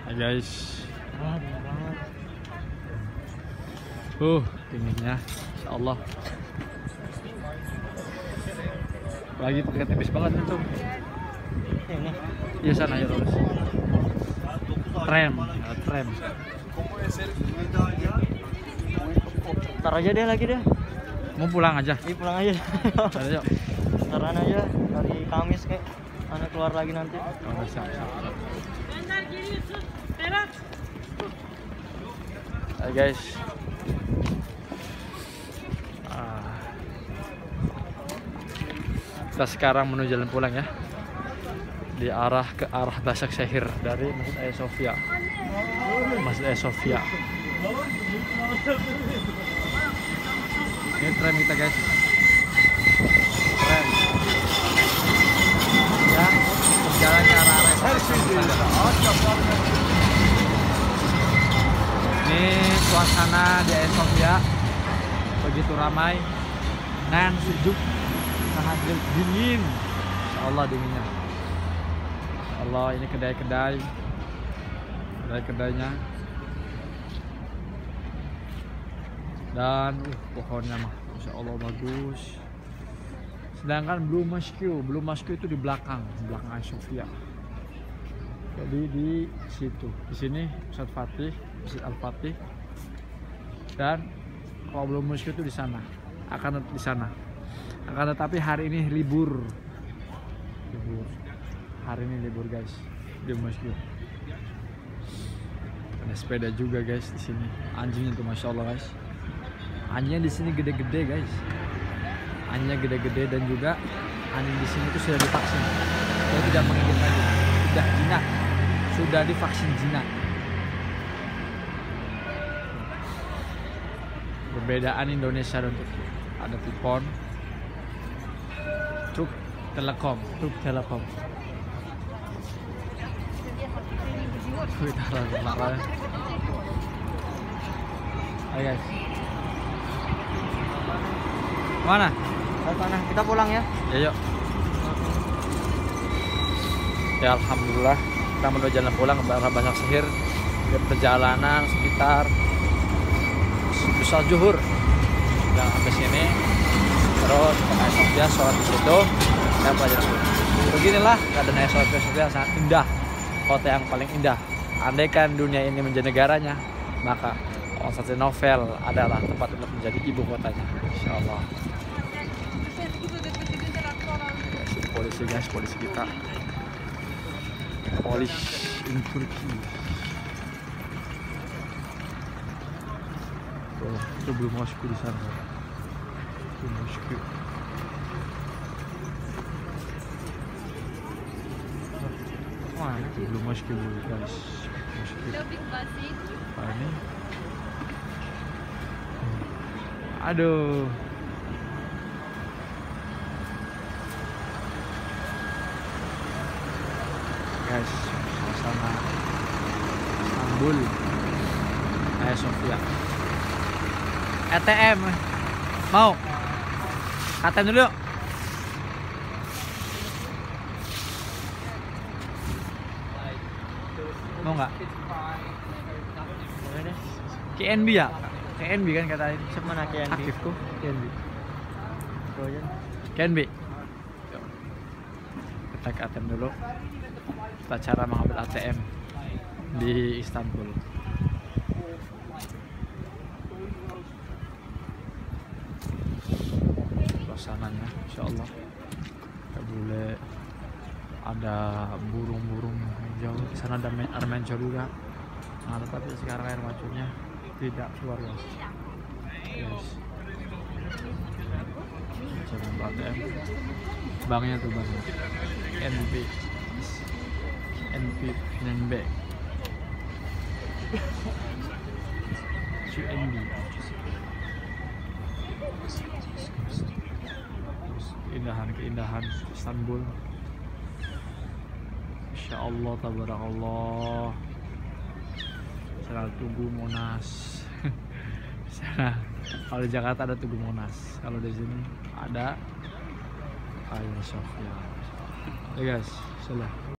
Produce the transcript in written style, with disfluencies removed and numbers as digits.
Hai guys. Dingin banget. Dinginnya, insya Allah. Lagi pakai tipis banget itu. Ini. Iya sana ya terus. Tram. Ntar aja deh lagi deh. Mau pulang aja. Iya pulang aja. Ayo. Ntaran aja hari Kamis kayak. Anak keluar lagi nanti. Oh, siap. Hai guys. Kita sekarang menuju jalan pulang ya. Ke arah Basak Syahir dari Masjid Hagia Sophia. Masjid Hagia Sophia. Ini tram kita guys. Tram. Ya, berjalan ke arah ini suasana di Hagia Sophia begitu ramai dan sejuk, sangat dingin. Insya Allah dinginnya. Insya Allah ini kedai-kedainya dan pohonnya mah Insya Allah bagus. Sedangkan Blue Mosque itu di belakang Hagia Sophia. Jadi di situ, di sini Masjid Al-Fatih, dan kalau Blue Mosque itu di sana, akan di sana. Akan tetapi hari ini libur. Hari ini libur guys, Blue Mosque. Ada sepeda juga guys di sini. Anjingnya tuh masya Allah guys. Anjingnya di sini gede-gede guys. Anjingnya gede-gede dan juga anjing di sini tuh sudah divaksin. Dia tidak menggigit lagi. Sudah divaksin jinak. Perbedaan Indonesia dan Turki. Ada Tipon, Truk Telekom. Ayo guys. Mana? Sana kita pulang ya. Ya yuk. Ya alhamdulillah kita menuju jalan pulang ke arah Basak Syahir. Perjalanan sekitar Besar Zuhur. Udah sampai sini. Terus ke Hagia Sophia, sholat di situ. Saya pelajaran. Beginilah keadaan Hagia Sophia sangat indah. Kota yang paling indah. Andaikan dunia ini menjadi negaranya, maka Konstantinopel adalah tempat untuk menjadi ibu kotanya. Insya Allah. Polisi kita. Polisi in Turki. Oh, itu Blue Mosque di sana. Blue Mosque. Mana itu Blue Mosque guys? Ini. Aduh. Guys, suasana Istanbul, Hagia Sophia. ATM mau? ATM dulu yuk. Mau nggak? Boleh deh. KNB ya? KNB kan katanya. Siapa mana KNB? Aktifku KNB. KNB. Kita ke ATM dulu. Kita cara mengambil ATM di Istanbul. Suasananya, insya Allah. Kita boleh ada burung-burung hijau. Di sana ada air mancur juga. Nah, tetapi sekarang air mancurnya tidak keluar guys. Jangan ATM. Banknya tuh banknya. NB. QNB. Keindahan Istanbul. Insya Allah tabarakallah. Sana Tugu Monas. Sana kalau di Jakarta ada Tugu Monas. Kalau di sini ada Hagia Sophia. Ya guys, sudah.